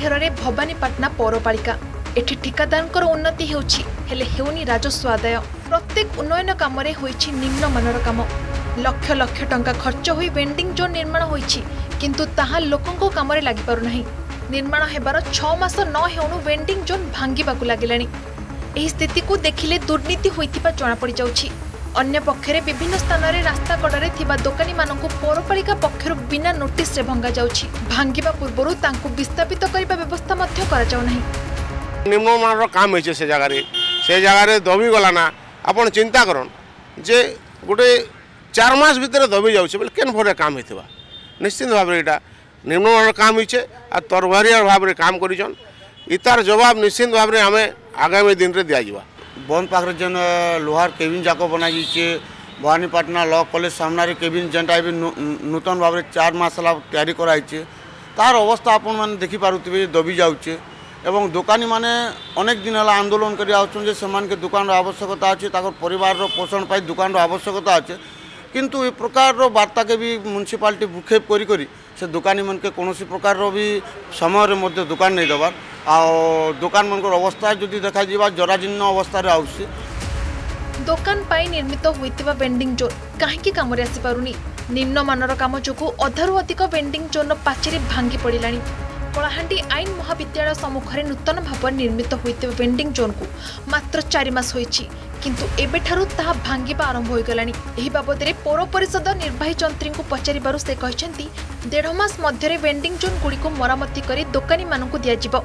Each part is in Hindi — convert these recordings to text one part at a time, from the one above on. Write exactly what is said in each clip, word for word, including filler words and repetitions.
घेर भवानीपाटना पौरपालिका एठी ठिकादार उन्नति हेउछि हेले हेउनी राजस्व आदाय। प्रत्येक उन्नयन काम रे होइछि निम्न मानर काम। लक्ष लक्ष टंका खर्च होई वेंडिंग जोन निर्माण होइछि किंतु ताहा लोकंको काम रे लागि पारु नाही। निर्माण हेबार छह मास न हेउनु वेंडिंग जोन भांगिबाकु लागिलानी। एही स्थिति को देखिले दुर्नीति होइतिबा जणा पड़ि जाउछि। अन्य पक्षरे विभिन्न स्थान रे रास्ता कड़े थिबा दोकानी माननकु पौरपालिका पक्षरु बिना नोटिस रे भंगा जाउछि। भांगिबा पूर्वरु तांकु विस्थापित करिबा व्यवस्था मध्य करा जाउ नाही। निम्न मानर काम होइছে से जगह रे से जगह रे दबी गला ना आपण चिंता करन जे गोटे चार मास भीतर दबी जाउछि बोले केन भरे काम हेतबा। निश्चित भाव रे एटा निम्न मानर काम होइছে आ तरवारिया भाव रे काम करिजन। इतार जवाब निश्चित भाव रे हमें आगामी दिन रे दिया जिवा। बंद पाखरे जन लोहार केबिन जाक बना जाइए भवानीपाटना लॉ कॉलेज सामने केबिन जेनटा भी नूतन भाव में चार मास तैयारी कराई तार अवस्था आपण मैंने देखिपे दबी जाऊे एवं दोकानी माने अनेक दिन है आंदोलन कर दुकान आवश्यकता अच्छे परिवार पोषण पाई दुकान आवश्यकता अच्छे किंतु ए प्रकार वार्ता के भी म्युनिसिपालिटी भूक्षेप करी करी से दुकानी मन के कौन प्रकार भी समय रे मध्य दुकान नहीं देवार आ दुकान मन अवस्था जदि देखा जावा जराजीर्ण अवस्था रे आउसी। दुकान पाई निर्मित होइतिबा वेंडिंग जोन काहेकि काम रे आसी पारुनी। निम्न मानर काम जोगु अधारु अधिक वेंडिंग जोन पाचेरी भांगी पड़िलानी। कलाहांडी आईन महाविद्यालय सम्मुख में नूतन भाव निर्मित होइतिबा वेंडिंग जोन को मात्र चार मास होइछि किंतु एबेठारु ताहा भांगिबा आरंभ होई गलानी। एही बाबदरे पौर परिषद निर्वाही जंत्री को पचारिबारु से कहछंती डेढ़ मास मध्यरे वेंडिंग जोन गुडी को मरामती करी दोकानी मानकु दिया जिवो।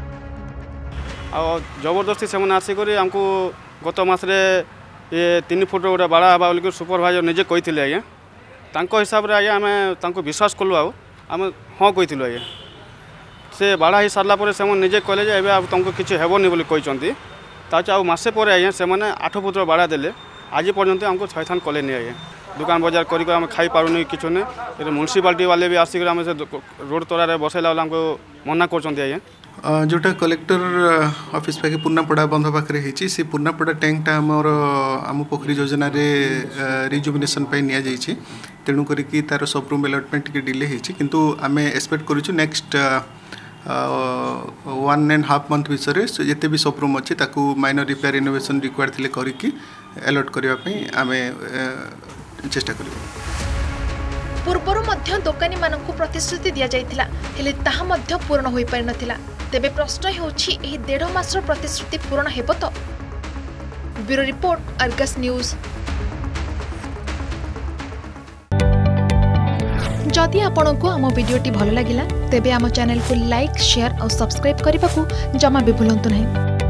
आ जबरदस्ती से आसिक आमको गत मसरे ये तीन फुट गोटे बाड़ा हवा बोलिक सुपरभाइजर निजे कही आज्ञा तांको हिसाब रे आज्ञा आम विश्वास कलु आम हाँ कही आज्ञा से बाड़ा हो सारा पर से निजे कहले जे अब तुमको किसी हेबनी बोली कहते ताचे आसे पर आज्ञा से आठ फुट बाड़ा देले आज पर्यंत आमको छयथान कले नहीं आज्ञा दुकान बजार कर आम खाई पारूनी किचु ने म्युनिसिपालिटी वाले भी आसिक आम से रोड तोड़ा बसैला आमको मना कर आज्ञा जोटा कलेक्टर ऑफिस पाखे पुन्नापड़ा बंध पाखे होती से पुन्नापड़ा टैंकटा आमर आम पोखरी योजना रे रिजुविनेशन नि जाइए तेणु करी तार सबरूम अलटमेंट टी डिले होती किंतु आम एक्सपेक्ट करूँ next one and half month विषय जिते भी सबरूम अच्छी माइनर रिपेयर इनोवेशन रिक्वायर्ड थे करके अलर्ट करने आम चेष्टा कर। पूर्वर मध्य दोकानी मानकु प्रतिश्रुति दिया जाइथिला हेले ताहा मध्य पूर्ण होई पारि नथिला। तेबे प्रश्न हेउछि एही डेढ़ मासर प्रतिश्रुति पूर्ण हेबो तो। Bureau report Argus news. जदि आपनकु आम वीडियोटी भल लागिला तेबे आम चैनल को लाइक शेयर और सब्सक्राइब करने को जमा भी भूलंतु नहीं।